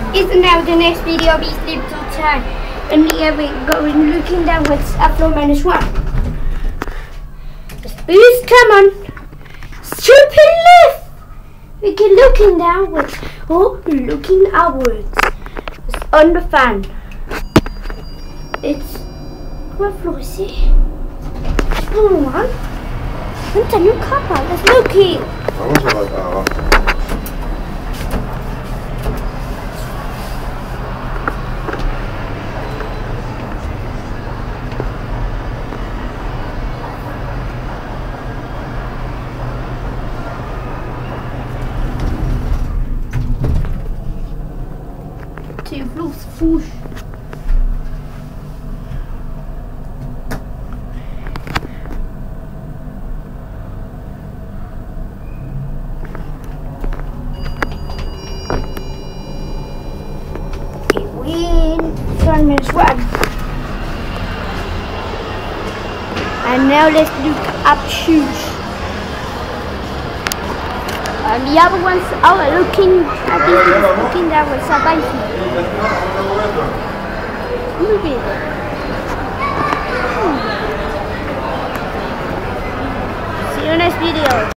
It's now the next video of East Liverpool Town. And here we're going looking downwards at floor -1. Just boost, come on. Stupid lift! We can looking downwards. Oh, looking upwards. It's on the fan. It's what floor is it? Floor 1. It's a new car park. Let's look here. Till blodsfors. -1. And now let's look up shoes. And the other ones are looking at this, looking downwards. Move it. See you next video.